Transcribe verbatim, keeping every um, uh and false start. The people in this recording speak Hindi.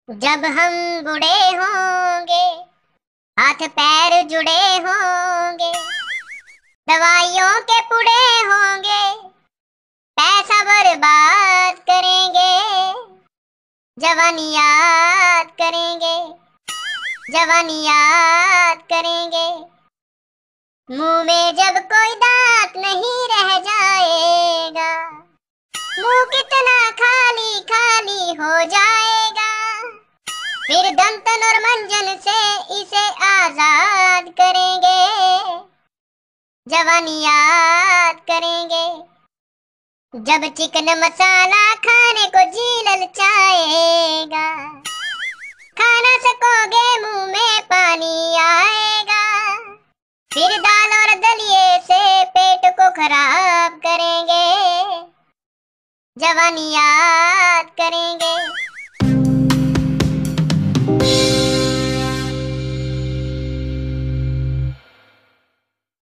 जब हम बूढ़े होंगे, हाथ पैर जुड़े होंगे, दवाइयों के पुड़े होंगे, पैसा बर्बाद करेंगे, जवानी याद करेंगे, जवानी याद करेंगे। मुंह में जब कोई दांत नहीं रह जाएगा, मुंह कितना खाली खाली हो जाएगा। फिर दंतन और मंजन से इसे आजाद करेंगे, जवानी याद करेंगे। जब चिकन मसाला खाने को जी ललचाएगा, खा ना सकोगे मुंह में पानी आएगा। फिर दाल और दलिए से पेट को खराब करेंगे, जवानी याद करेंगे।